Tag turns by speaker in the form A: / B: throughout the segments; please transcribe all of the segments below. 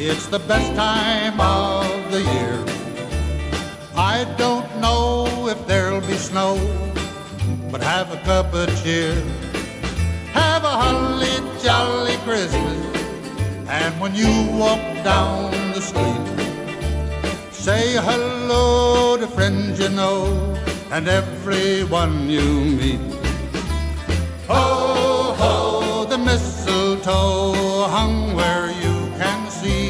A: It's the best time of the year. I don't know if there'll be snow, but have a cup of cheer. Have a holly jolly Christmas, and when you walk down the street, say hello to friends you know and everyone you meet. Ho, ho, the mistletoe hung where you can see.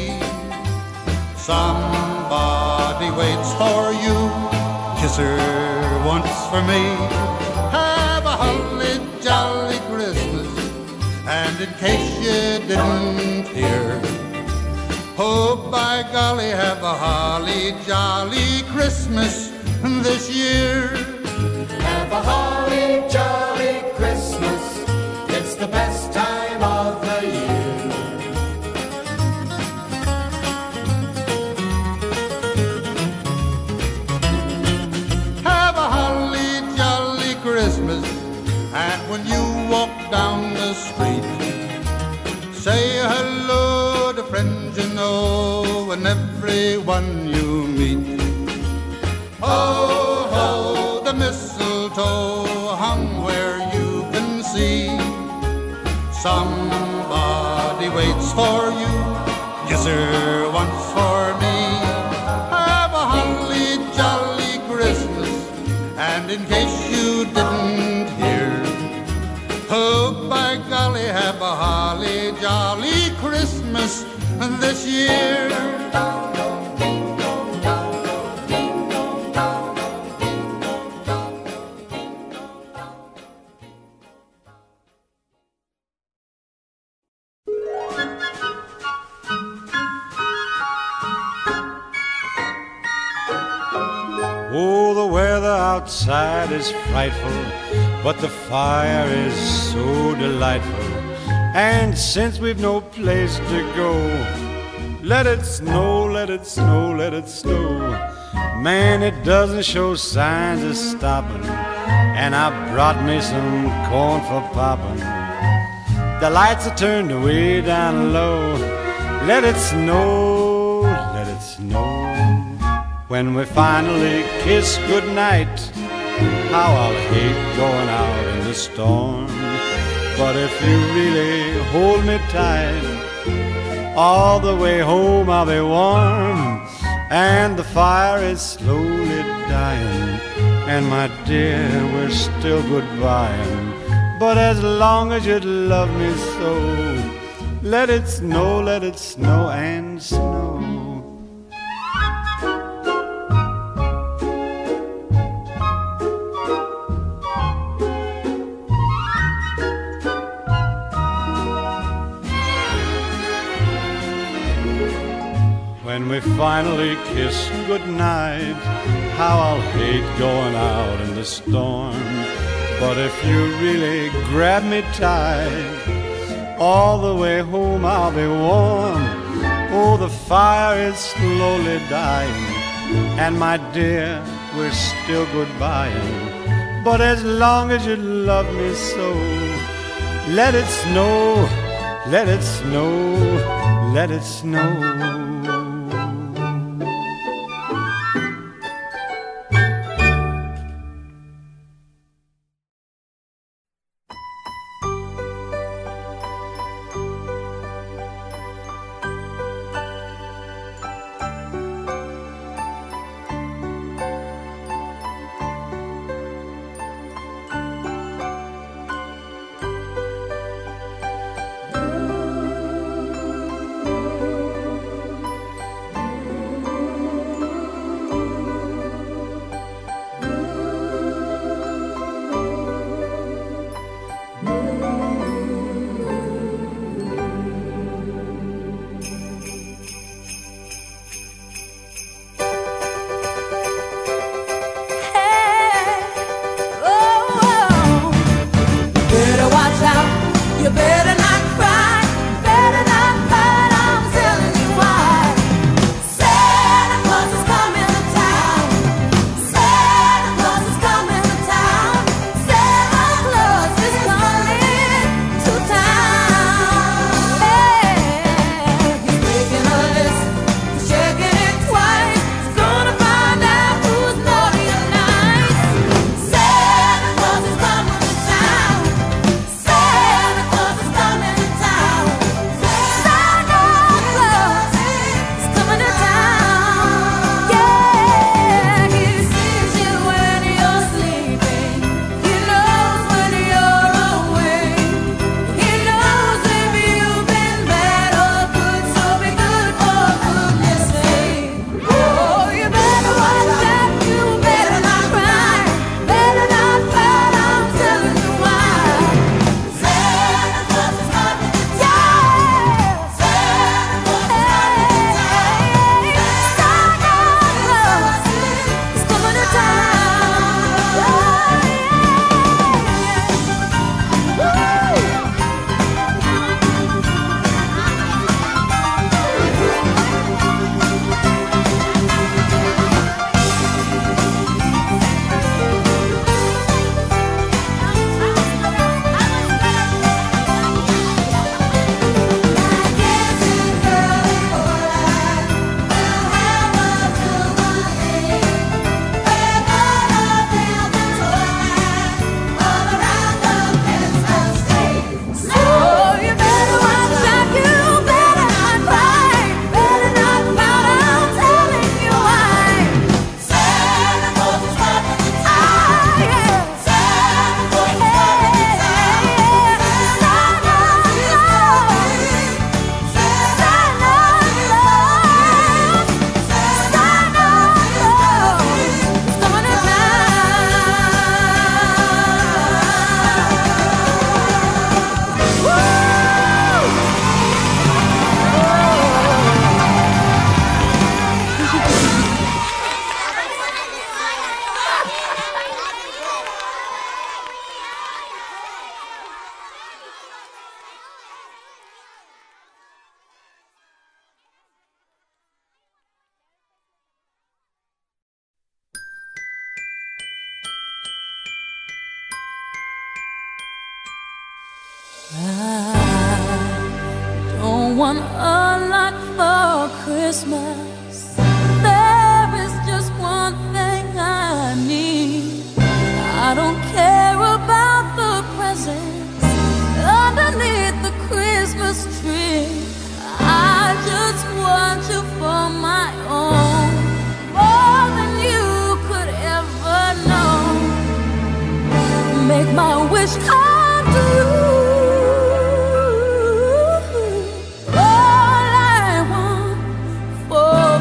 A: Somebody waits for you, kiss her once for me. Have a holly jolly Christmas, and in case you didn't hear, oh, by golly, have a holly jolly Christmas this year.
B: Have a holly jolly Christmas, it's the best time of the year.
A: Have a holly jolly Christmas, and when you walk down the street, say hello to friends you know and everyone you meet. Oh, ho, the mistletoe hung where you can see. Somebody waits for you, kiss her once for me. Have a holly jolly Christmas, and in case you didn't hear, oh, by golly, have a holly jolly Christmas this year.
C: Oh, the weather outside is frightful, but the fire is so delightful. And since we've no place to go, let it snow, let it snow, let it snow. Man, it doesn't show signs of stopping, and I brought me some corn for popping. The lights are turned way down low. Let it snow, let it snow. When we finally kiss goodnight, how I'll hate going out in the storm. But if you really hold me tight, all the way home I'll be warm. And the fire is slowly dying, and my dear, we're still goodbying. But as long as you love me so, let it snow and snow. When we finally kiss goodnight, how I'll hate going out in the storm. But if you really grab me tight, all the way home I'll be warm. Oh, the fire is slowly dying, and my dear, we're still goodbying. But as long as you love me so, let it snow, let it snow, let it snow.
D: want a lot for Christmas. There is just one thing I need. I don't care about the presents underneath the Christmas tree. I just want you for my own, more than you could ever know. Make my wish come true. All I want for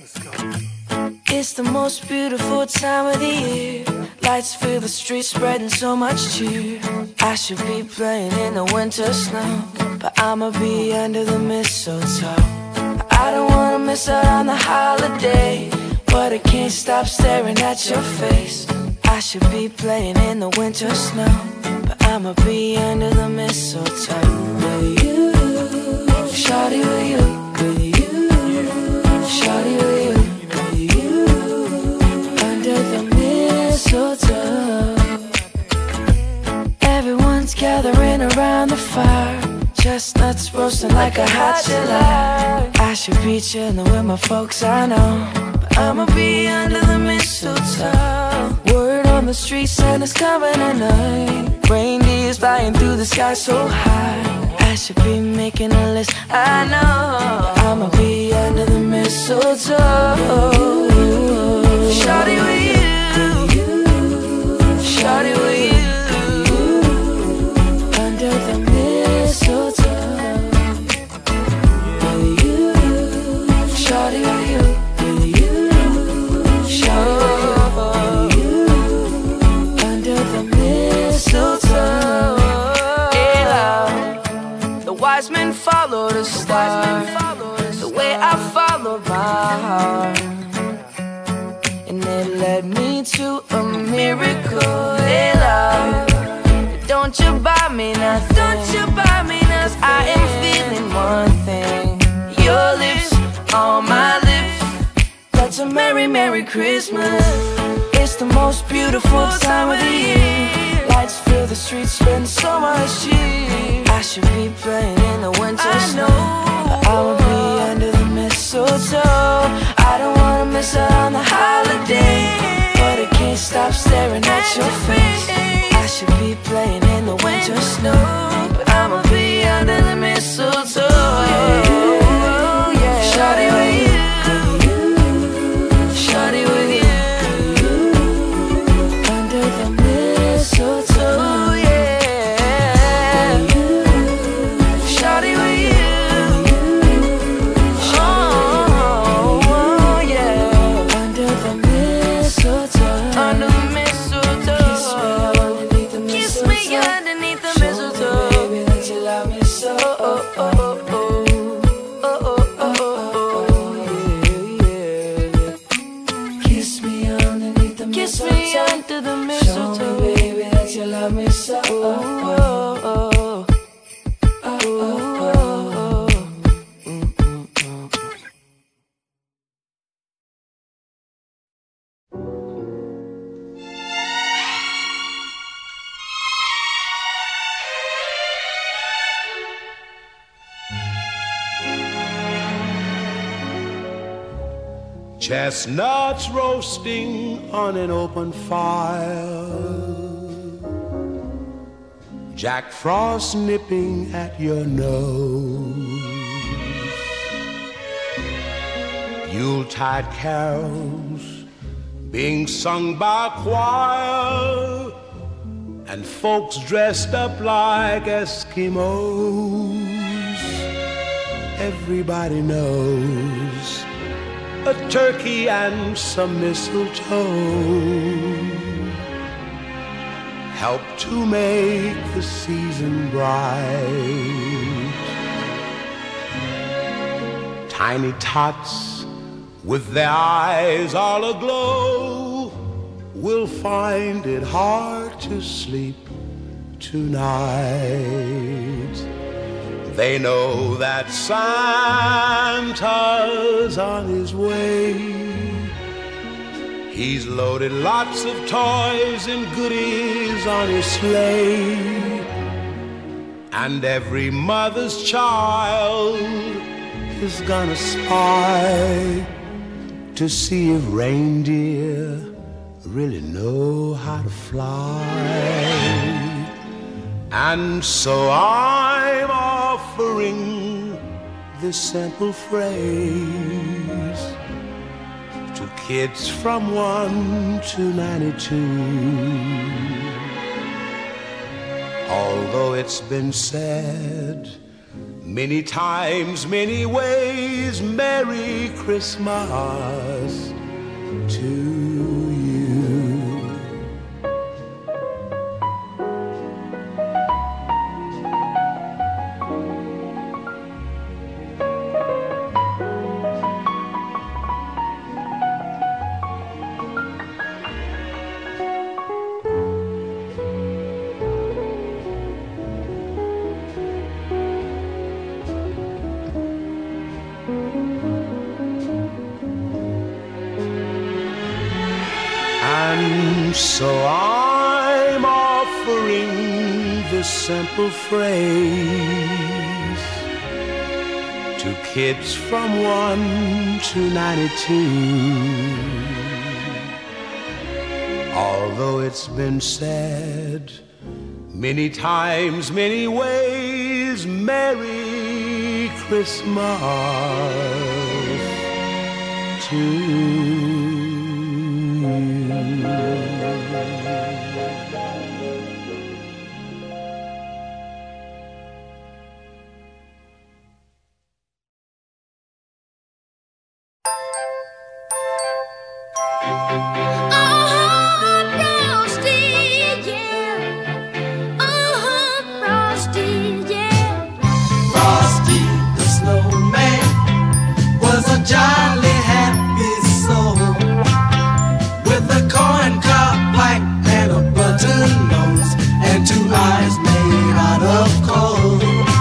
E: Let's go.
F: It's the most beautiful time of the year. Lights fill the streets, spreading so much cheer. I should be playing in the winter snow, but I'ma be under the mistletoe. I don't wanna miss out on the holiday, but I can't stop staring at your face. I should be playing in the winter snow, but I'ma be under the mistletoe. With you, shawty, with you, with you, shawty, with you, with you, under the mistletoe. Everyone's gathering around the fire, chestnuts roasting like a hot July. I should be chilling with my folks, I know, but I'ma be under the mistletoe. Word on the street, Santa's coming tonight. Reindeer's flying through the sky so high. I should be making a list, I know, but I'ma be under the mistletoe. Shawty with you, shawty with you, under the mistletoe. With you, shawty with you, with you, shawty with you, under the mistletoe. Yeah, the wise men follow the star, the way I follow my heart, and it led me to a miracle. Hey, love, don't you buy me nothing, don't you buy me nothing. I am feeling one thing, your lips on my lips. That's a merry, merry Christmas. It's the most beautiful time of the year. Lights fill the streets, spend so much cheer. I should be playing in the winter snow, but I'ma be under the mistletoe. I don't wanna miss out on the holiday, but I can't stop staring at your face. I should be playing in the winter snow, but I'ma be under the mistletoe. Yeah. Shawty with you, shawty with you, under the mistletoe. Yeah. Shawty with you, oh yeah, under the mistletoe, under the mistletoe. Kiss me underneath the mistletoe. Baby, that you love me so. Oh, oh, oh, oh. Oh, oh, oh, oh, yeah. Kiss me underneath the mistletoe. Kiss me under the mistletoe. Show me, baby, that you love me so. Oh, oh, oh. Oh, oh, oh.
C: Chestnuts roasting on an open fire, Jack Frost nipping at your nose, Yuletide carols being sung by a choir, and folks dressed up like Eskimos. Everybody knows a turkey and some mistletoe help to make the season bright. Tiny tots with their eyes all aglow will find it hard to sleep tonight. They know that Santa's on his way. He's loaded lots of toys and goodies on his sleigh, and every mother's child is gonna spy to see if reindeer really know how to fly. And so I'm offering this simple phrase to kids from 1 to 92. Although it's been said
E: Many times, many ways, Merry Christmas to you. And so I'm offering this simple phrase to kids from 1 to 92. Although it's been said many times, many ways, Merry Christmas to you.
G: Jolly happy soul with a corn cob pipe and a button nose and 2 eyes made out of coal.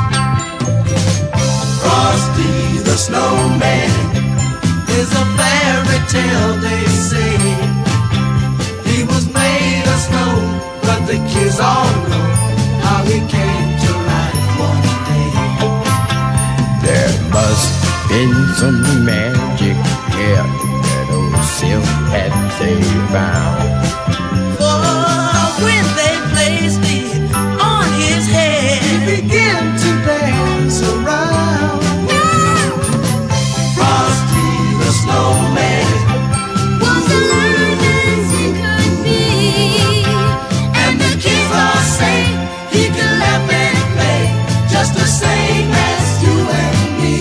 G: Frosty the snowman is a fairy tale, they say. He was made of snow, but the kids all know how he came to life one day.
H: There must been some magic here that old silk hat they found.
G: For when they placed it on his head, he began to dance around. Frosty the snowman
D: Was alive as he could be,
G: and the kids all say he could laugh and play just the same as you and me.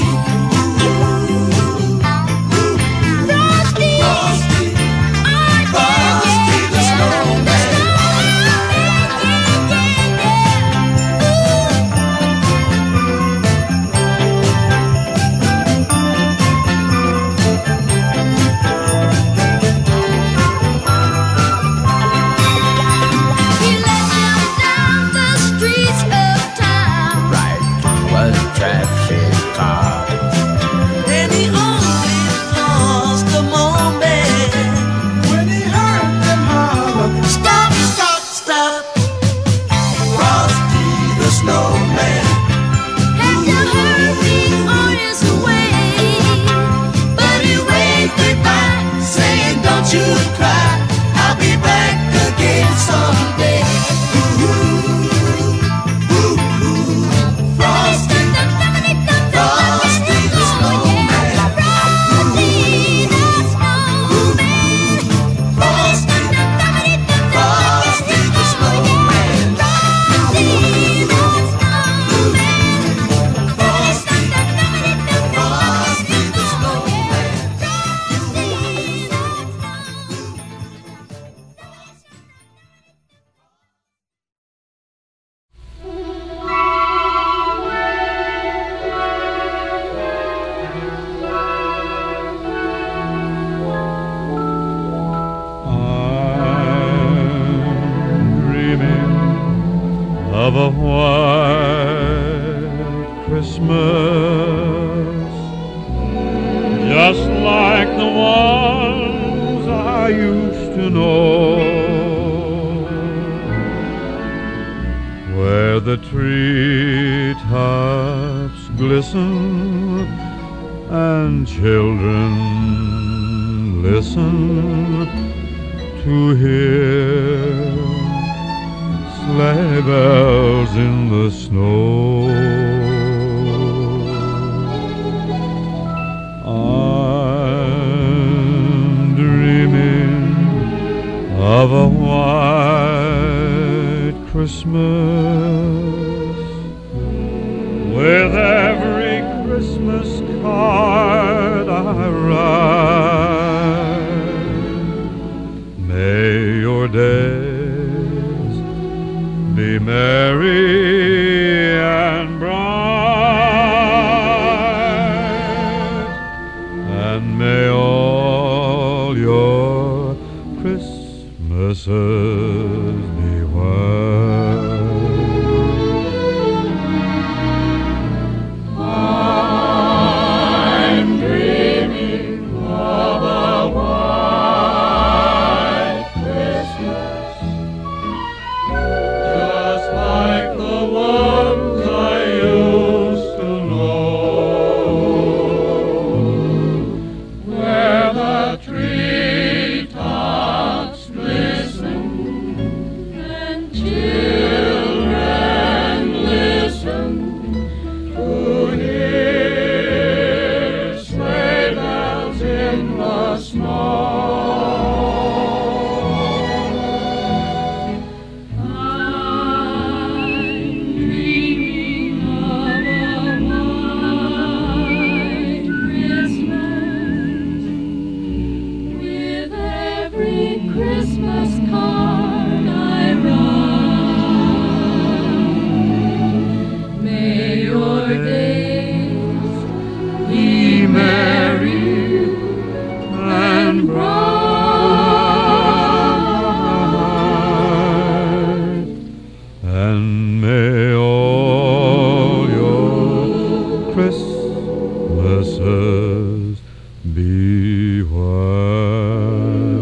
C: Of a white Christmas, just like the ones I used to know, where the treetops glisten and children listen to hear sleigh bells in the snow. I'm dreaming of a white Christmas with every Christmas card I write. May your days be merry and bright, and may all your Christmases be white.
B: I'm dreaming of a white Christmas, just like the ones I used to know, where the treetops glisten and children listen to hear sleigh bells in the snow. I'm dreaming of a white Christmas, with every Christmas card I write. May your days be merry and bright,
C: and may all your Christmases be white.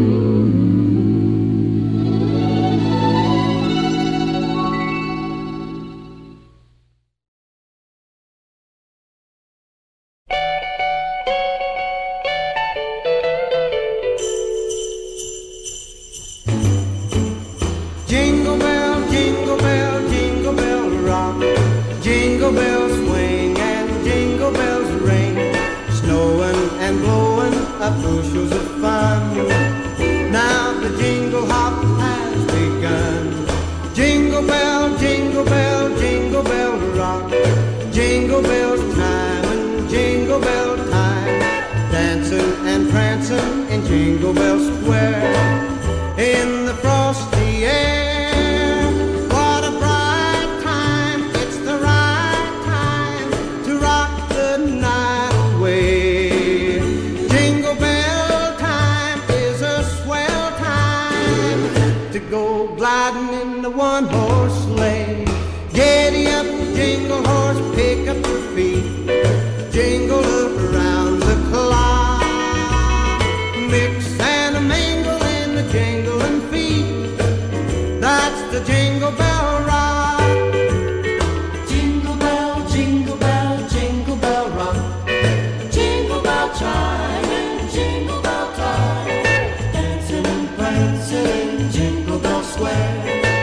I: Jingle bell, jingle bell, jingle bell rock. Jingle bells swing and jingle bells ring. Snowing and blowing up bushels of fun. Now the jingle hop has begun. Jingle bell, jingle bell, jingle bell rock. Jingle bells time and jingle bell time. Dancing and prancing in Jingle Bell Square. In the frosty air, what a bright time. It's the right time to rock the night away. Jingle bell time is a swell time to go gliding in the one-horse sleigh. Giddy up, jingle horse, pick up your feet. Jingle around the clock. Mix and a mingle in the jingling feet. That's the Jingle Bell Rock. Jingle bell, jingle bell, jingle bell rock. Jingle bell chime and jingle bell time. Dancing and prancing in Jingle Bell Square.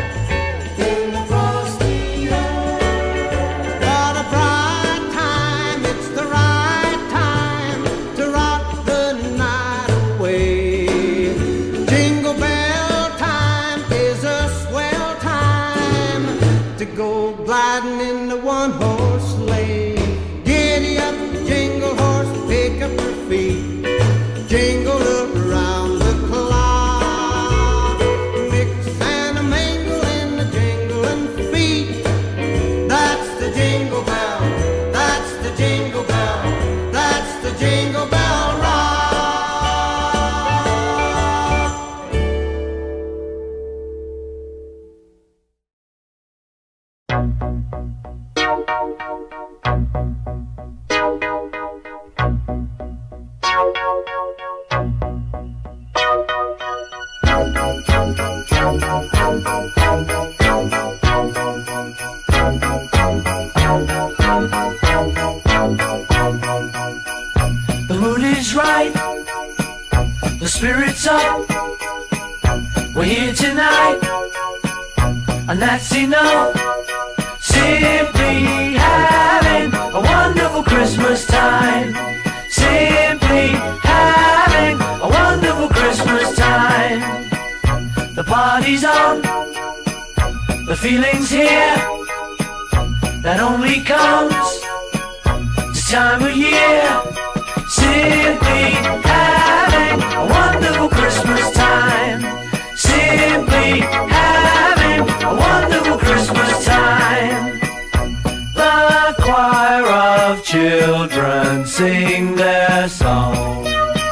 I: In the frosty air. What a bright time, it's the right time to rock the night away. Jingle bell time is a swell time to go gliding in the one-horse sleigh. Giddy up, jingle horse, pick up your feet. Jingle around the clock. Mix and a mingle in the jingling feet. That's the Jingle Bell, that's the Jingle Bell, that's the Jingle Bell Rock.
G: The mood is right, the spirit's up. We're here tonight, and that's enough. Simply having a wonderful Christmas time. Simply having a wonderful Christmas time. The party's on, the feeling's here.
J: that only comes this time of year. Simply having a wonderful Christmas time. Simply having a wonderful Christmas time. The choir of children sing their song.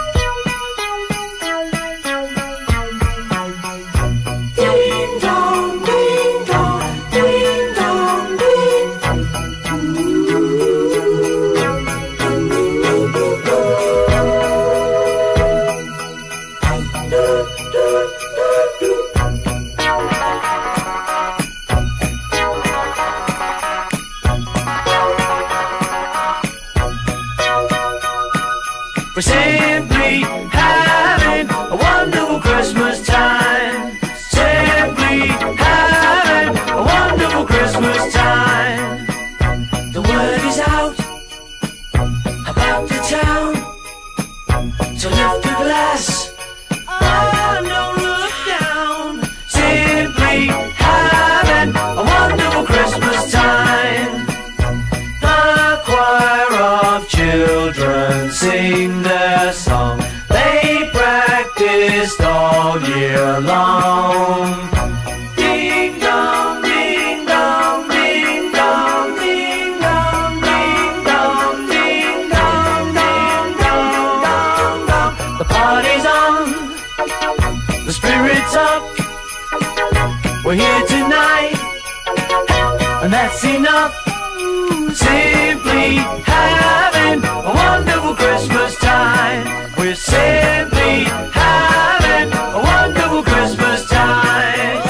J: We're simply having a wonderful Christmas time. Simply having a wonderful Christmas time. The word is out about the town, so lift a glass, oh, don't look down. Simply having a wonderful Christmas time. The choir of children sing their song. They practiced all year long. Ding dong, ding dong, ding dong, ding dong, ding dong, ding dong, ding dong, dong, dong. The party's on, the spirit's up. We're here tonight, and that's enough. Simply having a wonderful Christmas time. We're simply having a wonderful Christmas time.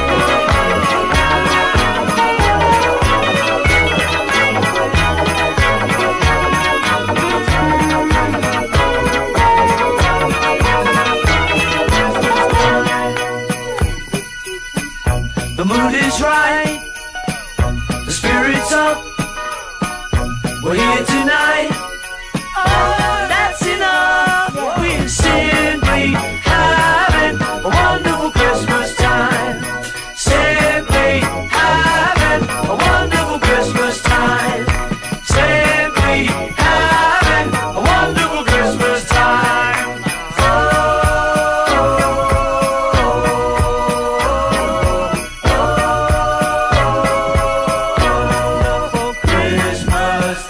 J: The mood is right, the spirit's up. We're here tonight, oh, that's enough. We're simply having a wonderful Christmas time. Simply having a wonderful Christmas time. Simply having a wonderful Christmas time. Wonderful Christmas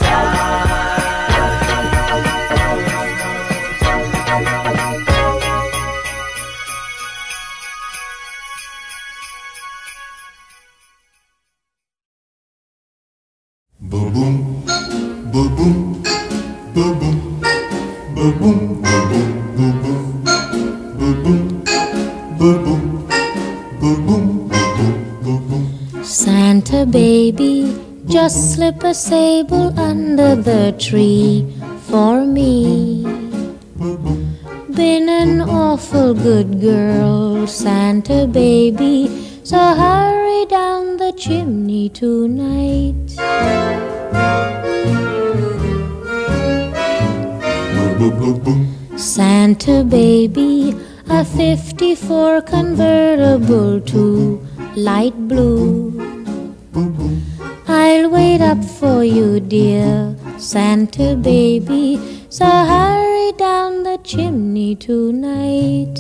A: Boom boom, boom boom, boom boom, boom boom, boom boom, boom boom, boom boom, boom boom, boom boom.
K: Santa baby, just slip a sable under the tree for me. Been an awful good girl, Santa baby, so hurry down the chimney tonight. Santa baby, a 54 convertible to light blue. I'll wait up for you, dear Santa baby, so hurry down the chimney tonight.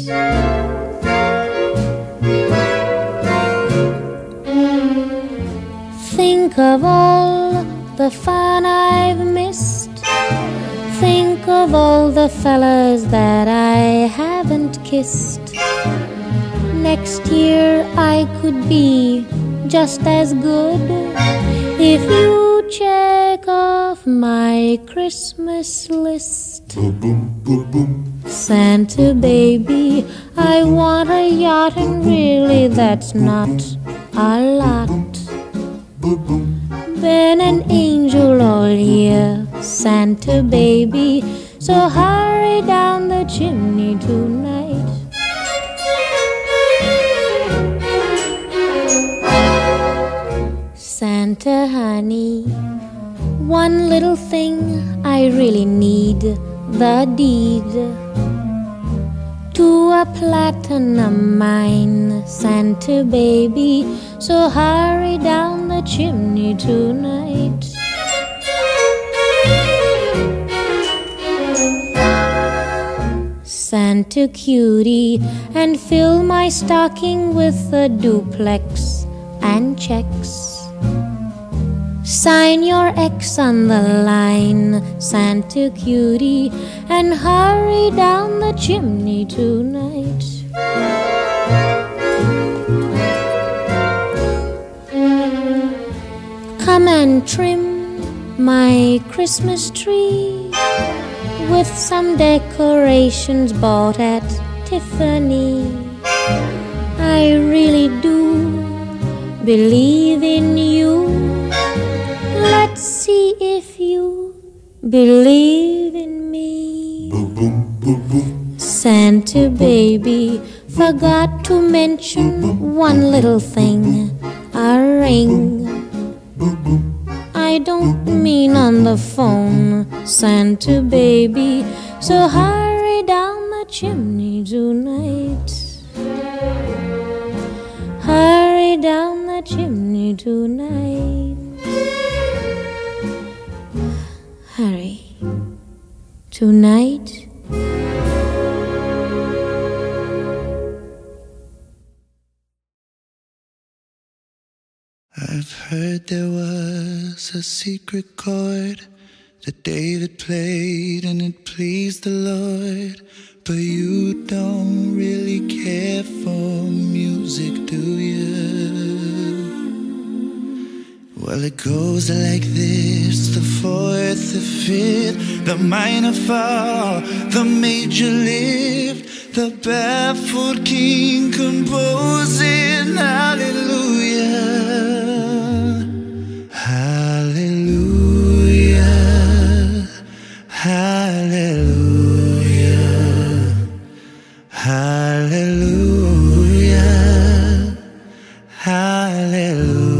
K: Think of all the fun I've missed. Think of all the fellas that I haven't kissed. Next year I could be just as good if you check off my Christmas list. Santa baby, I want a yacht, and really that's not a lot. Been an angel all year, Santa baby, so hurry down the chimney tonight. Santa honey, one little thing I really need, the deed to a platinum mine, Santa Santa baby, so hurry down the chimney tonight. Santa cutie, and fill my stocking with a duplex and checks. Sign your X on the line, Santa cutie, and hurry down the chimney tonight. Come and trim my Christmas tree with some decorations bought at Tiffany. I really do believe in you. Let's see if you believe in me. Santa baby forgot to mention one little thing, a ring. I don't mean on the phone, Santa baby, so hurry down the chimney tonight. Hurry down the chimney tonight. Hurry. Tonight.
L: I've heard there was a secret chord that David played and it pleased the Lord. But you don't really care for music, do you? Well, it goes like this: the fourth, the fifth, the minor fall, the major lift, the baffled king composing hallelujah. Hallelujah, hallelujah, hallelujah, hallelujah.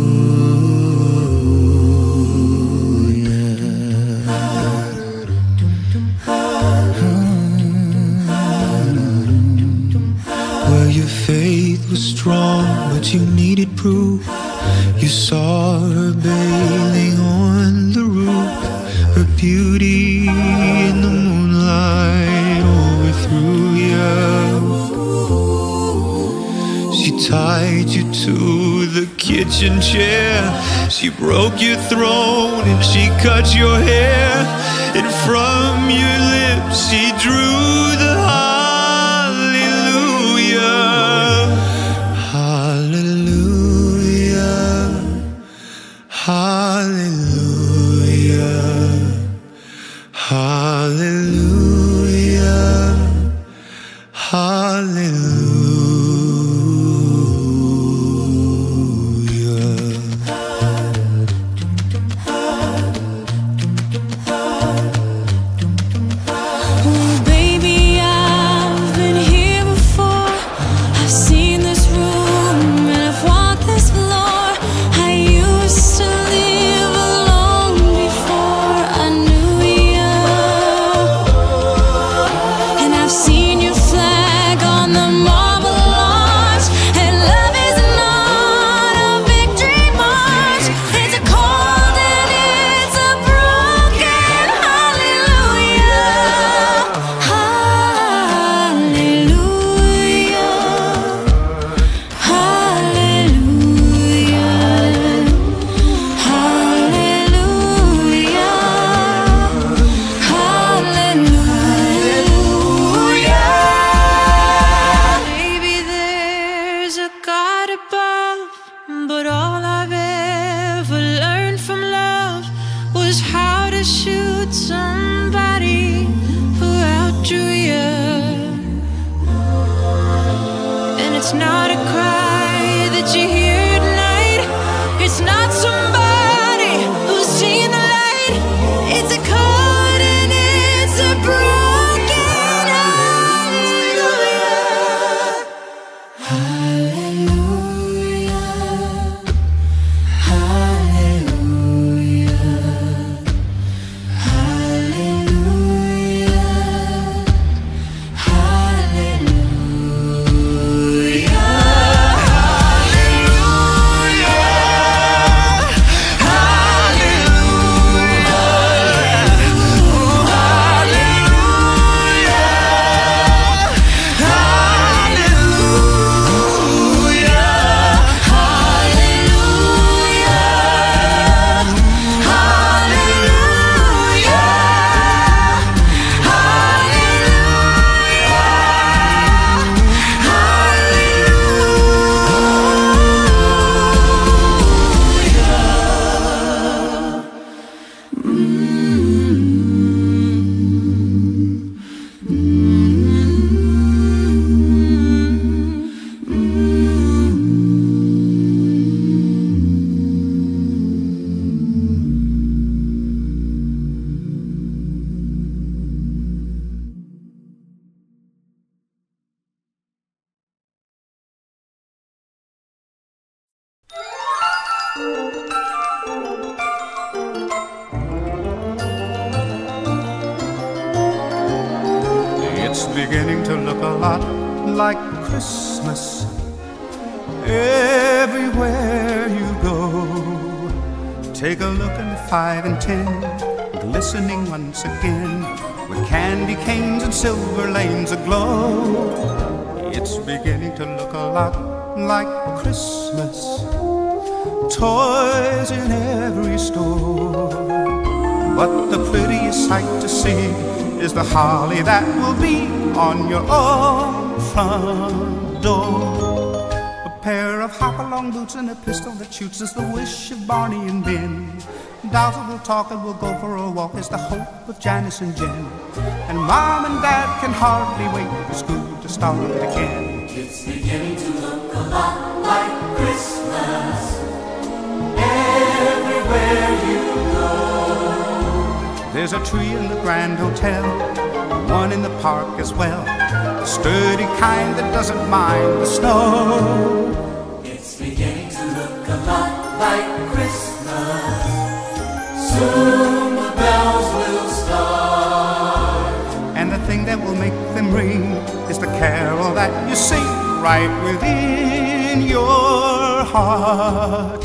L: Well, your faith was strong, but you needed proof. You saw her bathing on the roof, her beauty in the moonlight overthrew you. She tied you to the kitchen chair, she broke your throne and she cut your hair, and from your lips she drew the hallelujah. Hallelujah, hallelujah, hallelujah, hallelujah.
G: Hallelujah.
A: It's beginning to look a lot like Christmas everywhere you go. Take a look in 5 and 10, glistening once again, with candy canes and silver lanes aglow. It's beginning to look a lot like Christmas, toys in every store. But the prettiest sight to see is the holly that will be on your own front door. A pair of hop-along boots and a pistol that shoots is the wish of Barney and Ben. Dolls that will talk and will go for a walk is the hope of Janice and Jen. And Mom and Dad can hardly wait for school to start again.
B: It's beginning to look a lot like Christmas everywhere you go.
A: There's a tree in the Grand Hotel, one in the park as well, a sturdy kind that doesn't mind the snow.
B: It's beginning to look a lot like Christmas. Soon the bells will start.
A: And the thing that will make them ring is the carol that you sing right within your heart.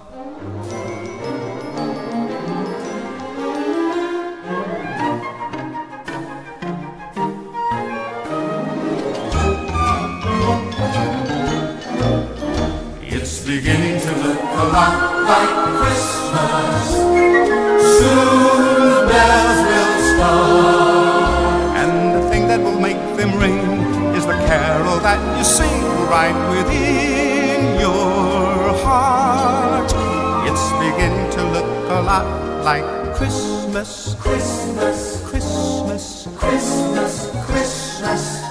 B: It's beginning to look a lot like Christmas. Soon the bells will start.
A: And the thing that will make them ring is the carol that you sing right within your heart. It's beginning to look a lot like Christmas.
B: Christmas,
A: Christmas,
B: Christmas, Christmas.